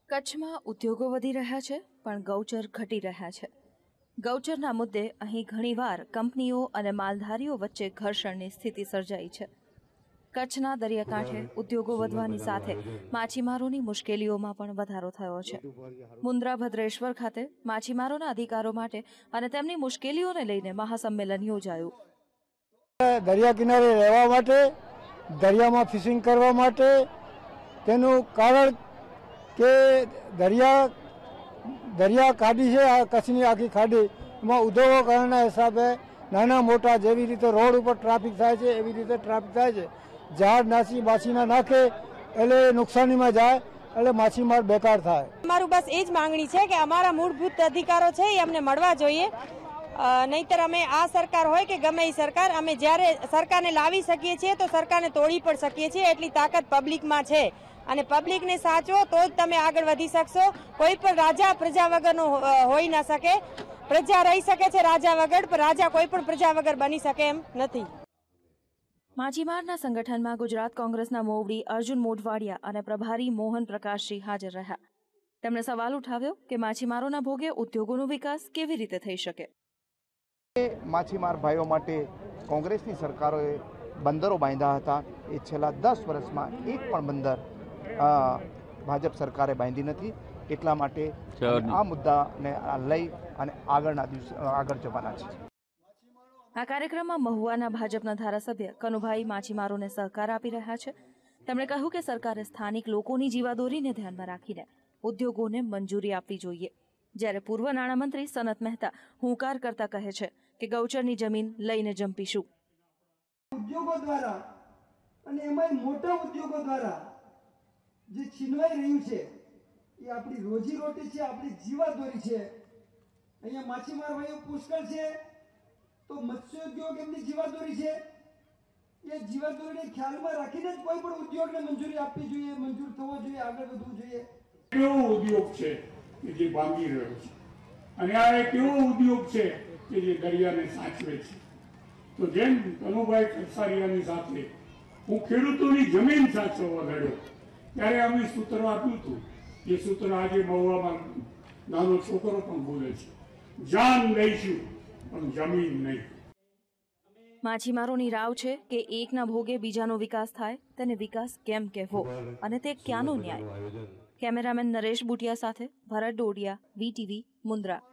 કચ્છમાં ઉદ્યોગો વધી રહ્યા છે પણ ગૌચર ઘટી રહ્યા છે। ગૌચરના મુદ્દે અહીં ઘણીવાર કંપનીઓ અને માલધારીઓ વચ્ચે ઘર્ષણની સ્થિતિ સર્જાઈ છે। કચ્છના દરિયાકાંઠે ઉદ્યોગો વધવાની સાથે માછીમારોની મુશ્કેલીઓમાં પણ વધારો થયો છે। મુન્દ્રા ભદ્રેશ્વર ખાતે માછીમારોના અધિકારો માટે અને તેમની મુશ્કેલીઓને લઈને મહાસંમેલન યોજાયું। દરિયા કિનારે રહેવા માટે, દરિયામાં ફિશિંગ કરવા માટે તેનું કારણ કે દરિયા ખાડી છે, આ કચ્છની આખી ખાડી, એમાં ઉદ્યોગોકરણના હિસાબે નાના મોટા જેવી રીતે રોડ ઉપર ટ્રાફિક થાય છે એવી રીતે ટ્રાફિક થાય છે। જહાજ નાસી માછીના નાખે એટલે નુકસાનીમાં જાય એટલે માછીમાર બેકાર થાય। અમારું બસ એ જ માંગણી છે કે અમારા મૂળભૂત અધિકારો છે એ અમને મળવા જોઈએ, નહીતર અમે આ સરકાર હોય કે ગમે એ સરકાર, અમે જ્યારે સરકારને લાવી શકીએ છીએ તો સરકારને તોડી પણ શકીએ છીએ। એટલી તાકાત પબ્લિકમાં છે અને પબ્લિકને સાચવો તો જ તમે આગળ વધી શકશો। કોઈ પણ રાજા પ્રજા વગરનો હોઈ ન શકે। પ્રજા રહી શકે છે રાજા વગર, પણ રાજા કોઈ પણ પ્રજા વગર બની શકે એમ નથી। માછીમારના સંગઠનમાં ગુજરાત કોંગ્રેસના મોવડી અર્જુન મોઢવાડિયા અને પ્રભારી મોહન પ્રકાશજી હાજર રહ્યા। તેમણે સવાલ ઉઠાવ્યો કે માછીમારોના ભોગે ઉદ્યોગોનો વિકાસ કેવી રીતે થઈ શકે। માછીમાર ભાઈઓ માટે કોંગ્રેસની સરકારોએ બંદરો બાંધ્યા હતા, એ છેલ્લા 10 વર્ષમાં એક પણ બંદર ભાજપ સરકારે બાંધી નથી। એટલા માટે આ મુદ્દાને લઈ અને આગળ જવાના છે। આ કાર્યક્રમમાં મહુવાના ભાજપના ધારાસભ્ય કનુભાઈ માછીમારોને સહકાર આપી રહ્યા છે। તેમણે કહ્યું કે સરકારે સ્થાનિક લોકોની જીવાદોરીને ધ્યાનમાં રાખીને ઉદ્યોગોને મંજૂરી આપવી જોઈએ, જ્યારે પૂર્વ નાણામંત્રી સનત મહેતા હુંકાર કરતા કહે છે કે ગૌચરની જમીન લઈને જંપીશું। ઉદ્યોગો દ્વારા અને એમાં મોટા ઉદ્યોગો દ્વારા જે છીનવાઈ રહ્યું છે એ આપણી રોજીરોટી છે, આપણી જીવાદોરી છે। અહીંયા માછીમાર ભાઈઓ પુષ્કળ છે તો મત્સ્યોદ્યોગ એમની જીવાદોરી છે। એ જીવાદોરીને ખ્યાલમાં રાખીને જ કોઈ પણ ઉદ્યોગને મંજૂરી આપવી જોઈએ, મંજૂર થવો જોઈએ, આગળ વધવું જોઈએ। કેવો ઉદ્યોગ છે કે જે ભાંગી રહ્યો છે અને આ એક એવો ઉદ્યોગ છે કે જે દરિયાને સાચવે છે। તો જેમ કનુભાઈ કસારિયાની સાથે હું ખેડૂતોની જમીન સાચવવા લડ્યો ત્યારે અમે સૂત્ર આપ્યું હતું, એ સૂત્ર આજે મહુવામાં નાનો છોકરો પણ બોલે છે, જાન લઈશું પણ જમીન નહીં। માછીમારોની રાવ છે કે એકના ભોગે બીજાનો વિકાસ થાય, તેને વિકાસ કેમ કહેવો અને તે ક્યાંનો ન્યાય। કેમેરામેન નરેશ બુટિયા સાથે ભરત ડોડિયા, VTV, મુન્દ્રા।